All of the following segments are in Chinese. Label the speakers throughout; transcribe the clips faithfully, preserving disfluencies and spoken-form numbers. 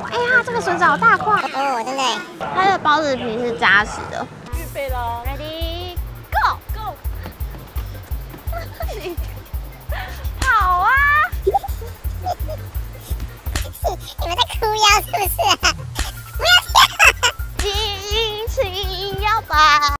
Speaker 1: 哎呀，这个笋子好大块
Speaker 2: 哦，真的。
Speaker 1: 它的包子皮是扎实的。
Speaker 3: 预备喽
Speaker 1: ，Ready go
Speaker 3: go！
Speaker 1: 你好啊！
Speaker 2: 你们在哭腰是不是啊？不要跳！
Speaker 1: 尽情摇摆。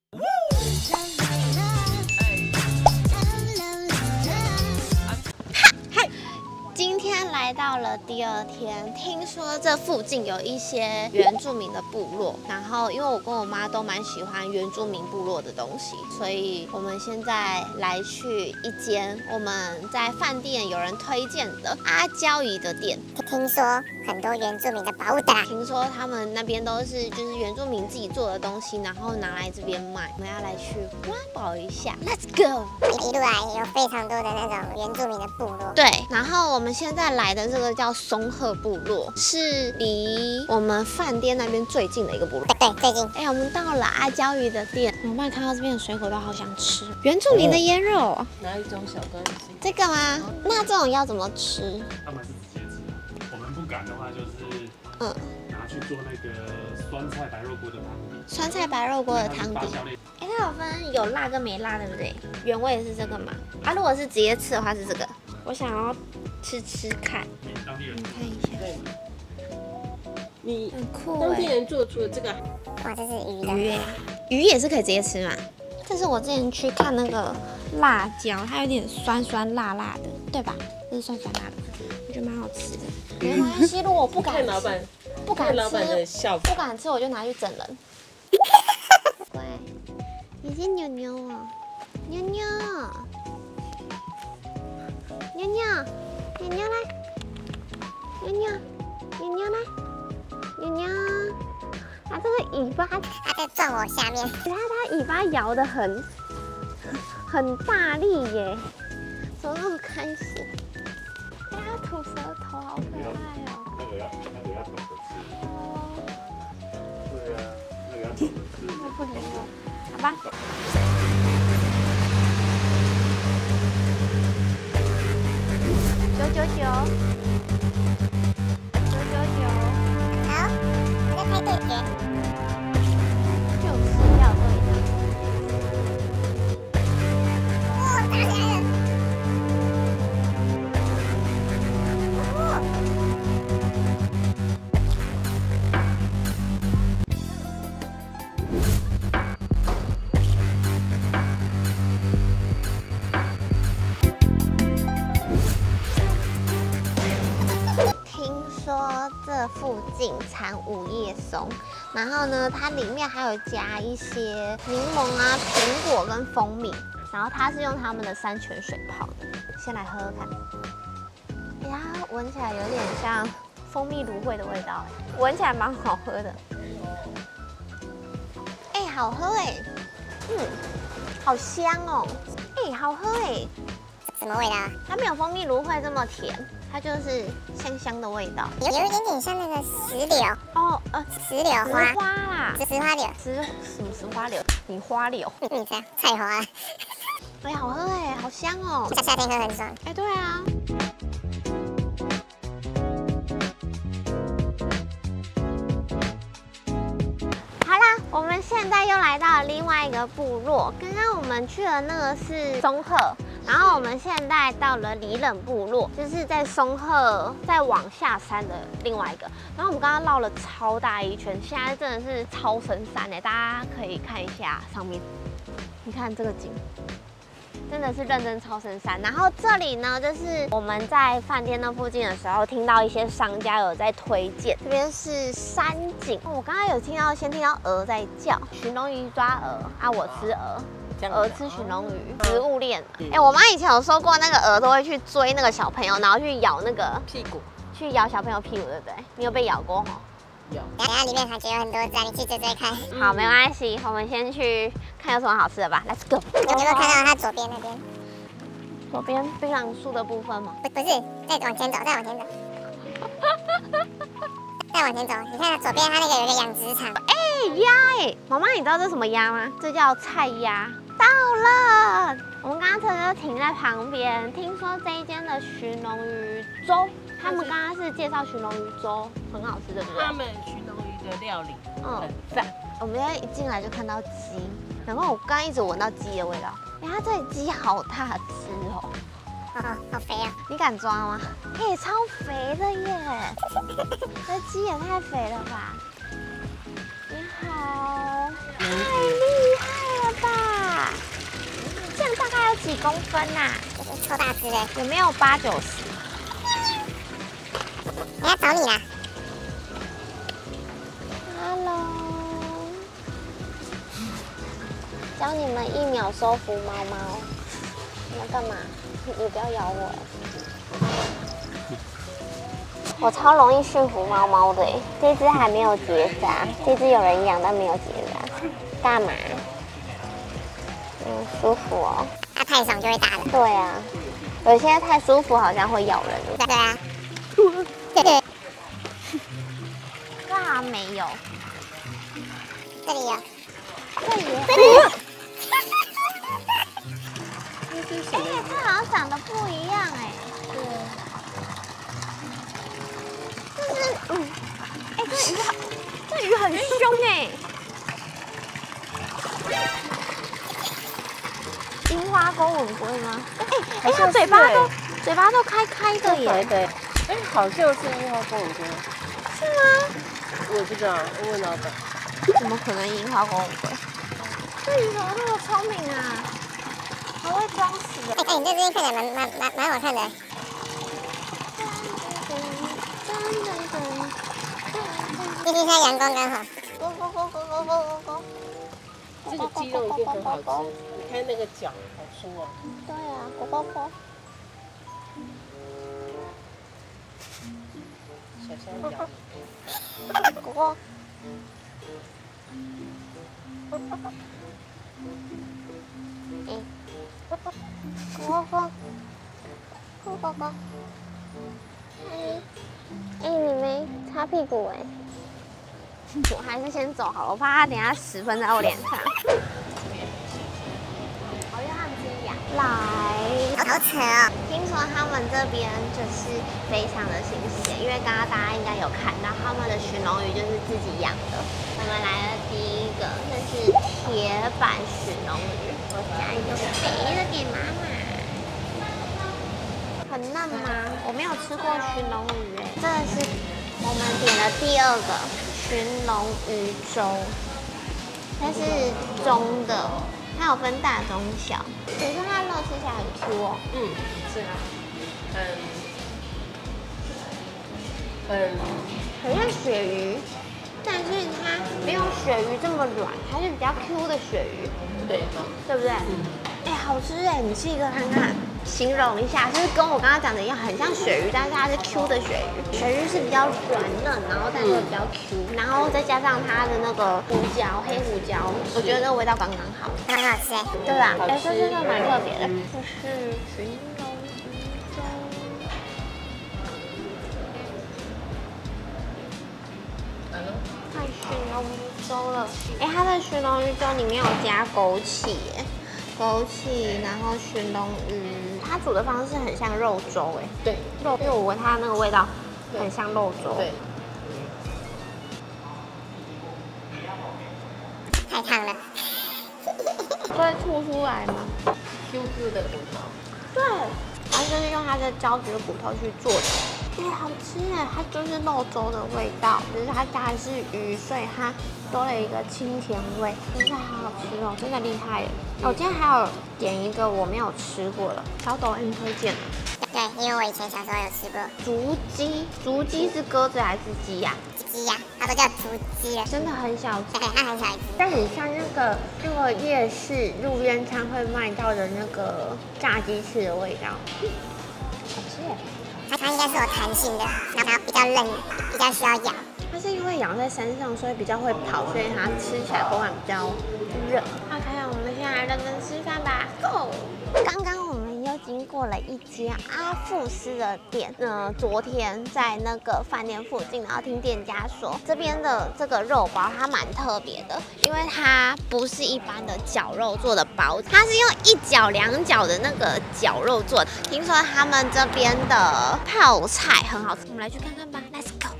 Speaker 1: 今天来到了第二天，听说这附近有一些原住民的部落，然后因为我跟我妈都蛮喜欢原住民部落的东西，所以我们现在来去一间我们在饭店有人推荐的阿胶姨的店。
Speaker 2: 听说很多原住民的宝物的啦，
Speaker 1: 听说他们那边都是就是原住民自己做的东西，然后拿来这边卖。我们要来去挖宝一下 ，Let's go！
Speaker 2: 一路来有非常多的那种原住民的部落。
Speaker 1: 对，然后我们现在来的这个叫松鹤部落，是离我们饭店那边最近的一个部落。
Speaker 2: 对对，最近。
Speaker 1: 哎，我们到了阿胶鱼的店，我妈看到这边的水果都好想吃。原住民的腌肉，
Speaker 3: 哪一种小东西？
Speaker 1: 这个吗？那这种要怎么吃？
Speaker 4: 他们是直接吃的，我们不敢的话就是
Speaker 1: 嗯，
Speaker 4: 拿去做那个酸菜白肉锅的汤底。
Speaker 1: 酸菜白肉锅的汤底。
Speaker 4: 它是发酵类
Speaker 1: 哎，它有分有辣跟没辣，对不对？原味是这个嘛？啊，如果是直接吃的话是这个。我想要吃吃看，
Speaker 4: 当地人
Speaker 1: 你看一下，
Speaker 3: 你
Speaker 1: 很酷
Speaker 3: 当地
Speaker 1: 哎。
Speaker 3: 人做出的这个，
Speaker 2: 哇，这是鱼的。
Speaker 1: 鱼耶，鱼也是可以直接吃嘛。这是我之前去看那个辣椒，它有点酸酸辣辣的，对吧？这是酸酸辣的，我觉得蛮好吃的。没关系，如果我不敢吃，
Speaker 3: 看老板，
Speaker 1: 不敢
Speaker 3: 看老板的
Speaker 1: 吃，
Speaker 3: 效果。
Speaker 1: 不敢吃，我就拿去整人。乖，你是妞妞哦，妞妞，妞妞，妞妞来，妞妞，妞妞来，妞妞。它这个尾巴，
Speaker 2: 它在撞我下面。
Speaker 1: 它它尾巴摇得很很大力耶，怎么那么开心？哎，它吐舌头，好可爱哦。
Speaker 4: 那个要那个要懂得吃。
Speaker 1: 哦，
Speaker 4: 对啊，那个要懂得吃。
Speaker 1: 它不理我，好吧。九九九，九九九。
Speaker 2: 好，我在拍对决。
Speaker 1: 就是要对的。
Speaker 2: 哦，打起来了。哦。
Speaker 1: 听说这附近产五叶松，然后呢，它里面还有加一些柠檬啊、苹果跟蜂蜜，然后它是用他们的山泉水泡的。先来喝喝看，哎呀，闻起来有点像蜂蜜芦荟的味道，闻起来蛮好喝的。哎，好喝哎，嗯，好香哦，哎，好喝哎。
Speaker 2: 什么味道啊？
Speaker 1: 它没有蜂蜜芦荟这么甜，它就是香香的味道。
Speaker 2: 有有一点点像那个石榴
Speaker 1: 哦，呃，
Speaker 2: 石榴
Speaker 1: 石
Speaker 2: 花，
Speaker 1: 花啦，
Speaker 2: 石花柳。
Speaker 1: 石什么石花柳？你花柳？
Speaker 2: 你猜菜花？
Speaker 1: 哎，好喝哎，好香哦。
Speaker 2: 夏夏天喝很爽。
Speaker 1: 哎，对啊。好啦，我们现在又来到了另外一个部落。刚刚我们去的那个是松鹤，然后我们现在到了里冷部落，就是在松鹤再往下山的另外一个。然后我们刚刚绕了超大一圈，现在真的是超深山哎，大家可以看一下上面，你看这个景。真的是认真超深山，然后这里呢，就是我们在饭店那附近的时候，听到一些商家有在推荐，这边是山景。我刚刚有听到，先听到鹅在叫，寻龙鱼抓鹅啊，我吃鹅。鹅吃寻龙鱼，植物链。哎、欸，我妈以前有说过，那个鹅都会去追那个小朋友，然后去咬那个
Speaker 3: 屁股，
Speaker 1: 去咬小朋友屁股，对不对？你有被咬过哈？
Speaker 3: 有。
Speaker 2: 等下里面感觉有很多只，你去追追看。
Speaker 1: 好，没关系，我们先去看有什么好吃的吧。Let's go。
Speaker 2: 你有没有看到它左边那边？
Speaker 1: 左边槟榔树的部分吗？
Speaker 2: 不，不是，再往前走，再往前走。再往前走，你看左边它那个有一个养殖场。
Speaker 1: 哎、欸，鸭哎，妈妈，你知道这是什么鸭吗？这叫菜鸭。到了，我们刚刚车就停在旁边。听说这一间的寻龙鱼粥他们刚刚是介绍鲟龙鱼粥，很好吃，对不对？
Speaker 3: 他们鲟龙鱼的料理
Speaker 1: 嗯
Speaker 3: 很赞。
Speaker 1: 我们现在一进来就看到鸡，然后我刚刚一直闻到鸡的味道。哎，它这里鸡好大只哦，
Speaker 2: 哦，好肥啊！
Speaker 1: 你敢抓吗？哎，超肥的耶！这鸡也太肥了吧！你好，太厉害了吧！这样大概有几公分呐？
Speaker 2: 超大只的，
Speaker 1: 有没有八九十？
Speaker 2: 人家找你啦。
Speaker 1: Hello， 教你们一秒收服猫猫。你要干嘛？你不要咬我！我超容易驯服猫猫的哎，这只还没有结扎，这只有人养但没有结扎，干嘛？嗯，舒服哦。
Speaker 2: 它太爽就会打人。
Speaker 1: 对啊，有些太舒服好像会咬人。
Speaker 2: 对啊。对对，
Speaker 1: 这好像没有，
Speaker 2: 这里有。
Speaker 1: 这里有。
Speaker 2: 这里有。
Speaker 1: 哎，它好像长得不一样哎。对。就是嗯，哎，这鱼好，这鱼很凶哎。樱花钩吻龟吗？哎哎，它嘴巴都嘴巴都开开的耶。
Speaker 3: 对，哎，好像是樱花公吻龟。
Speaker 1: 是吗？
Speaker 3: 我不知道，我问老板。
Speaker 1: 怎么可能樱花钩吻龟？这鱼怎么那么聪明啊？还会装死的。
Speaker 2: 哎哎，你这只看起来蛮蛮蛮蛮好看的。今天现在阳光刚好。
Speaker 1: 咕咕咕咕咕咕咕。
Speaker 3: 这个鸡肉就很好吃，你看那个脚好酥哦。
Speaker 1: 对啊，咕咕咕。
Speaker 3: 小香咬。
Speaker 1: 咕咕。嗯。咕咕咕。咕咕咕。哎，哎，你没擦屁股哎。我还是先走好了，我怕它等下屎喷在我脸上。我让他们自己养。来，
Speaker 2: 好扯哦。
Speaker 1: 听说他们这边就是非常的新鲜，因为刚刚大家应该有看到他们的鲟龙鱼就是自己养的。我们来了第一个，这是铁板鲟龙鱼，我加一个肥的给妈妈。很嫩吗？我没有吃过鲟龙鱼哎，这个是我们点的第二个。鲟龙鱼粥，它是中的，它有分大、中、小。可是它肉吃起来很 Q 哦。
Speaker 3: 嗯，是啊，嗯，嗯，
Speaker 1: 很像鳕鱼，但是它没有鳕鱼这么软，它是比较 Q 的鳕鱼。
Speaker 3: 对，
Speaker 1: 对不对？嗯。哎，好吃哎！你吃一个看看，形容一下，就是跟我刚刚讲的一样，很像鳕鱼，但是它是 Q 的鳕鱼。鳕鱼是比较软嫩，然后但是比较 Q， 然后再加上它的那个胡椒，黑胡椒，我觉得那个味道刚刚好，
Speaker 2: 很好吃哎。
Speaker 1: 对吧？哎，这真的蛮特别的。这是鲟龙鱼粥。看鲟龙鱼粥了，哎，它的鲟龙鱼粥里面有加枸杞耶。枸杞，然后鲟龙鱼，它煮的方式很像肉粥哎。
Speaker 3: 对，
Speaker 1: 肉，因为我闻它那个味道很像肉粥。
Speaker 3: 对。
Speaker 2: 太烫了。
Speaker 1: 会吐出来吗
Speaker 3: ？Q Q 的骨头。
Speaker 1: 对，然后就是用它的胶质骨头去做的。哎，好吃哎，它就是肉粥的味道，只是它加的是鱼，所以它多了一个清甜味，真的好好吃哦，真的厉害耶！我今天还有点一个我没有吃过的，小抖 M 推荐的。
Speaker 2: 对，因为我以前小时候有吃过
Speaker 1: 竹鸡，竹鸡是鸽子还是鸡呀？
Speaker 2: 鸡呀，它都叫竹鸡了，
Speaker 1: 真的很小只，
Speaker 2: 对，它很小一只，
Speaker 1: 但很像那个那个夜市路边摊会卖到的那个炸鸡翅的味道，好吃耶！
Speaker 2: 它它应该是有弹性的，然后比较韧，比较需要咬。
Speaker 1: 它是因为养在山上，所以比较会跑，所以它吃起来口感比较韧。OK，我们现在来认真吃饭吧 ，Go！刚刚我们有经过了一家阿富斯的店，呃，昨天在那个饭店附近，然后听店家说，这边的这个肉包它蛮特别的，因为它不是一般的绞肉做的包，它是用一角两角的那个绞肉做的。听说他们这边的泡菜很好吃，我们来去看看吧 ，Let's go。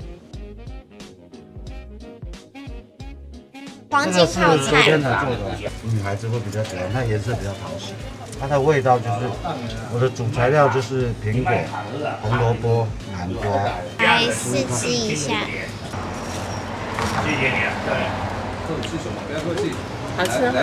Speaker 1: 黄金泡
Speaker 5: 昨
Speaker 1: 菜，
Speaker 5: 天才做的，女孩子会比较喜欢，它颜色比较讨喜。它的味道就是我的主材料就是苹果、红萝卜、南瓜。
Speaker 1: 来试吃一下。
Speaker 6: 谢谢你啊，不要客气，
Speaker 3: 好吃吗？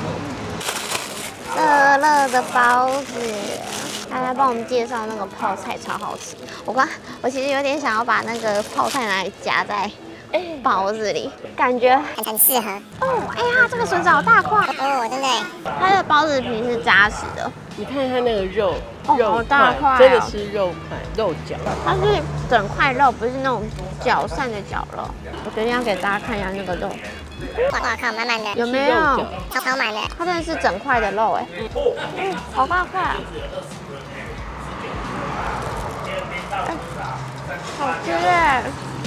Speaker 1: 热热的包子，大家帮我们介绍那个泡菜超好吃。我刚我其实有点想要把那个泡菜拿来夹在包子里，感觉
Speaker 2: 很很适合。
Speaker 1: 哦，哎呀，这个笋子好大块，
Speaker 2: 哦，真的耶。
Speaker 1: 它的包子皮是扎实的，
Speaker 3: 你看它那个肉，
Speaker 1: 哦
Speaker 3: 肉
Speaker 1: 好大块哦
Speaker 3: 真的是肉块、肉饺。
Speaker 1: 它是整块肉，不是那种绞散的绞肉。我决定要给大家看一下那个肉，
Speaker 2: 哇靠，满满的，
Speaker 1: 有没有？
Speaker 2: 超超满的。
Speaker 1: 它真的是整块的肉哎，嗯，好大块啊！哎，好吃哎！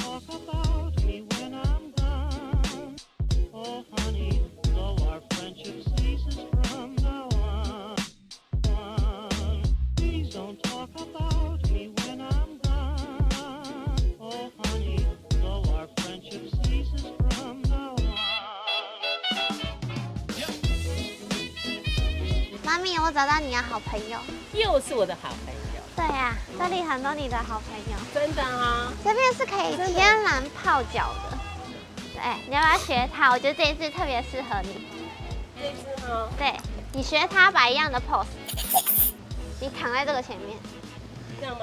Speaker 1: 妈咪，我找到你的好朋友。
Speaker 3: 又是我的好朋友，
Speaker 1: 对呀、啊，这里很多你的好朋友。
Speaker 3: 真的啊！
Speaker 1: 这边是可以天然泡脚的。对，你要不要学它？我觉得这一次特别适合你。
Speaker 3: 这只吗？
Speaker 1: 对，你学它摆一样的 pose， 你躺在这个前面。
Speaker 3: 这样吗？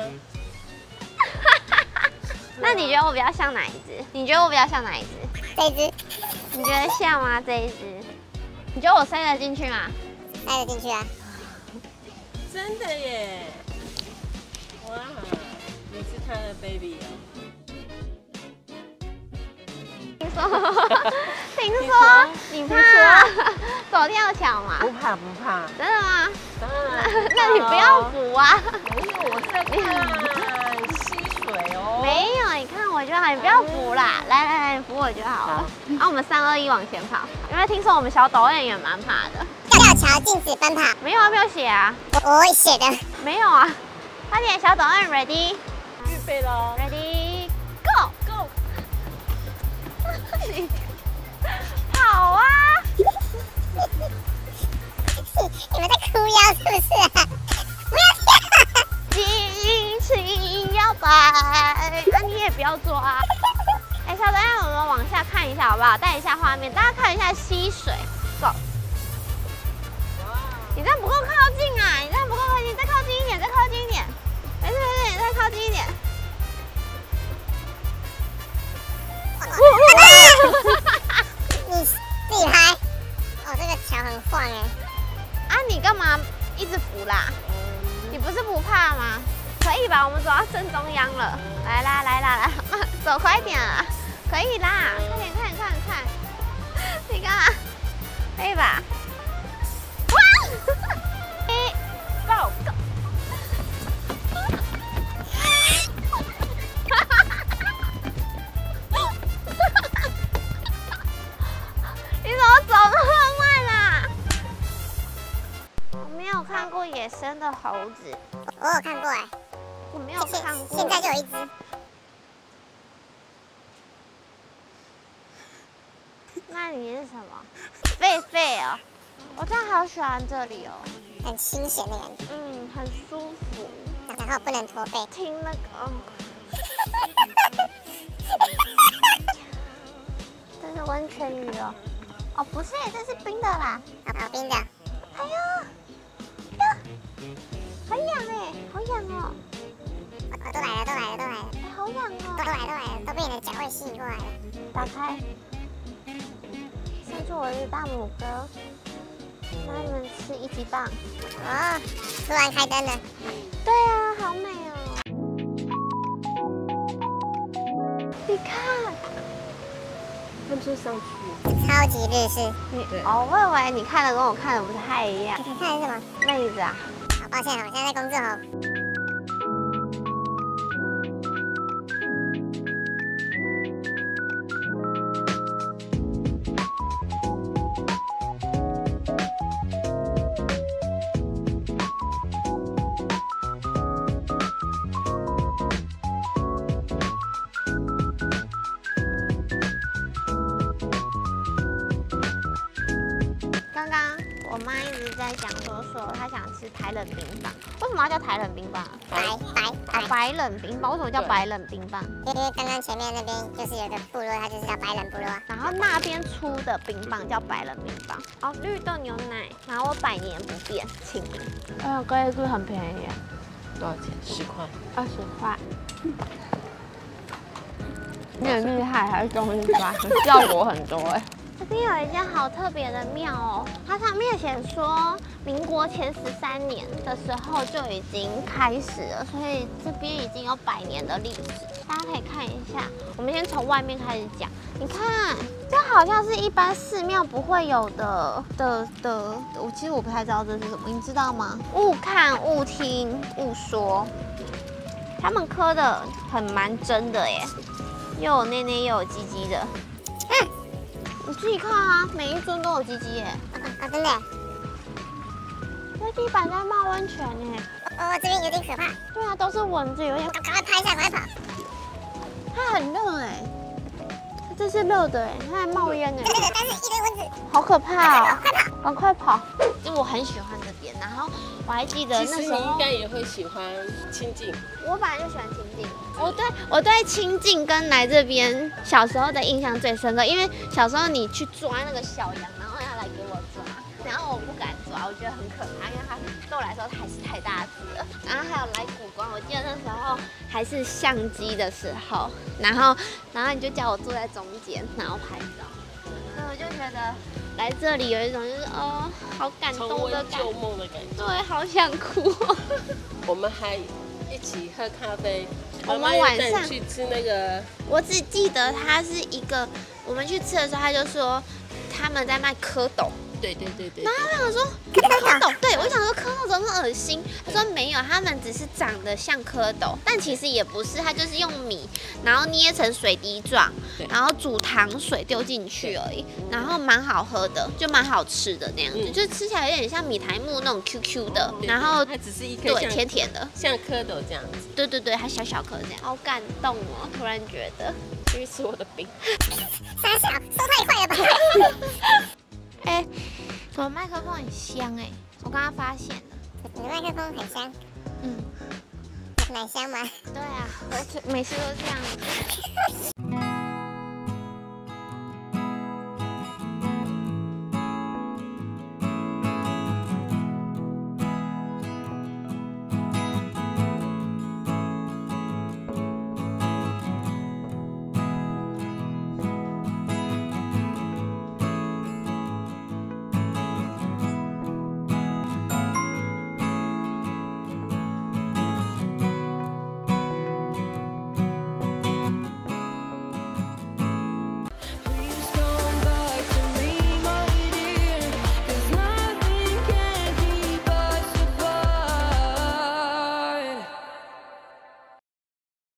Speaker 1: 那你觉得我比较像哪一只？你觉得我比较像哪一只？
Speaker 2: 这一只
Speaker 1: 你觉得像吗？这一只？你觉得我塞得进去吗？
Speaker 2: 塞得进去啊。
Speaker 3: 真的耶！哇，你是他的 baby 哦。
Speaker 1: 听说，听说你怕走跳墙吗？
Speaker 3: 不怕不怕，
Speaker 1: 真的吗？
Speaker 3: 当然。
Speaker 1: 那你不要补啊！
Speaker 3: 没有，我在看吸水哦。
Speaker 1: 没有，你看我就好，你不要扶啦，来来来，你扶我就好了。然后我们三二一往前跑，因为听说我们小导演也蛮怕的。
Speaker 2: 吊桥禁止奔跑，
Speaker 1: 没有啊，没有写啊，
Speaker 2: 我我会写的。
Speaker 1: 没有啊。快点，小导演 ready
Speaker 3: 预备喽
Speaker 1: ready go
Speaker 3: ，Go！
Speaker 1: 你跑啊！
Speaker 2: 你们在哭腰是不是啊？不要跳！
Speaker 1: 尽情摇摆，啊你也不要抓。哎，小导演，我们往下看一下好不好？带一下画面，大家看一下溪水。Go！ 你这样不够靠近啊！你这样不够靠近，再靠近一点，再靠近一点。没事没事，再靠近一点。
Speaker 2: 你自己拍。哦，这个桥很晃哎。
Speaker 1: 啊，你干嘛一直扶啦？你不是不怕吗？可以吧？我们走到正中央了。来啦来啦来，走快一点啊！可以啦，快点快点快点快！你干嘛？可以吧？哇！一，Go Go！ 你怎么走那么慢啊？我没有看过野生的猴子，
Speaker 2: 我有看过哎，
Speaker 1: 我没有
Speaker 2: 现
Speaker 1: 看过。
Speaker 2: 现在就有一只。
Speaker 1: 那你是什么？狒狒哦，我真的好喜欢这里哦，
Speaker 2: 很清闲的感觉，
Speaker 1: 嗯，很舒服。
Speaker 2: 然后不能驼背。
Speaker 1: 听那个，哦，这是温泉鱼哦。哦，不是，这是冰的啦。
Speaker 2: 好好冰的。
Speaker 1: 哎呦，呀，很痒哎，好痒哦。
Speaker 2: 哦，都来了，都来了，都来了，
Speaker 1: 哎，好痒哦。
Speaker 2: 都来了，都来了，都被你的脚味吸引过来了。
Speaker 1: 打开，伸出我的大拇哥，让你们吃一级棒。
Speaker 2: 哦，突然开灯了。
Speaker 1: 对啊，好美哦。你看，
Speaker 3: 他们是上去，
Speaker 2: 超级日式。
Speaker 1: 你哦，我以为你看的跟我看的不太一样。
Speaker 2: 你看的是什么？
Speaker 1: 妹子啊，
Speaker 2: 好抱歉哦，我现在在工作哦。
Speaker 1: 刚刚我妈一直在讲说说她想吃台冷冰棒，为什么要叫台冷冰棒啊？
Speaker 2: 白白
Speaker 1: 啊，
Speaker 2: 白，
Speaker 1: 白冷冰棒，为什么叫白冷冰棒？
Speaker 2: 因为刚刚前面那边就是有个部落，它就是叫白冷部落。
Speaker 1: 然后那边出的冰棒叫白冷冰棒。哦，绿豆牛奶，然后我百年不变清冰。哎呀，这个很便宜，
Speaker 3: 多少钱？十块。
Speaker 1: 二十块。你很厉害，还是跟我一发，效果很多哎。这边有一间好特别的庙哦，它上面写说民国前十三年的时候就已经开始了，所以这边已经有百年的历史。大家可以看一下，我们先从外面开始讲。你看，这好像是一般寺庙不会有的的的，我其实我不太知道这是什么，你知道吗？勿看、勿听、勿说，他们刻的很蛮真的耶，又有内内又有鸡鸡的。嗯。你自己看啊，每一尊都有鸡鸡耶！
Speaker 2: 啊，真的？
Speaker 1: 这地板在冒温泉耶！
Speaker 2: 哦，这边有点可怕。
Speaker 1: 对啊，都是蚊子，有点。
Speaker 2: 赶快拍一下，赶快跑！
Speaker 1: 它很热哎，这是热的哎，它还冒烟哎。
Speaker 2: 真的，但是一堆蚊子，
Speaker 1: 好可怕哦！
Speaker 2: 赶快跑！
Speaker 1: 赶快跑！就我很喜欢这边，然后我还记得
Speaker 3: 其实你
Speaker 1: 那时候
Speaker 3: 应该也会喜欢清静。
Speaker 1: 我本来就喜欢清静，我对我对清静跟来这边小时候的印象最深刻，因为小时候你去抓那个小羊，然后要来给我抓，然后我不敢抓，我觉得很可怕，因为它对我来说还是太大只了。然后还有来古关，我记得那时候还是相机的时候，然后然后你就叫我坐在中间，然后拍照，所以我就觉得来这里有一种就是哦，好感
Speaker 3: 重温
Speaker 1: 动的感
Speaker 3: 旧
Speaker 1: 觉，
Speaker 3: 梦的感觉。
Speaker 1: 对，好想哭哦。
Speaker 3: 我们还一起喝咖啡。
Speaker 1: 我们
Speaker 3: 妈妈要
Speaker 1: 晚上
Speaker 3: 带你去吃那个，
Speaker 1: 我只记得它是一个，我们去吃的时候，他就说他们在卖蝌蚪，
Speaker 3: 对对对对。
Speaker 1: 然后我想说蝌蚪，对我想说蝌蚪怎么那么恶心？他说没有，他们只是长得像蝌蚪，但其实也不是，它就是用米然后捏成水滴状，然后煮糖水丢进去而已，然后蛮好喝的，就蛮好吃的那样子，
Speaker 3: 嗯
Speaker 1: 就吃起来有点像米苔木那种 Q Q 的，
Speaker 3: 对
Speaker 1: 然后
Speaker 3: 它只是一颗
Speaker 1: 对
Speaker 3: 像
Speaker 1: 甜甜的。
Speaker 3: 像蝌蚪这样子。
Speaker 1: 对对对，还小小颗这样，好感动哦！突然觉得，去吃我的饼。
Speaker 2: 傻小，收太快了吧？
Speaker 1: 哎、我的麦克风很香哎、我刚刚发现了。
Speaker 2: 你的麦克风很香，
Speaker 1: 嗯，
Speaker 2: 奶香吗？
Speaker 1: 对啊，我每次都这样子。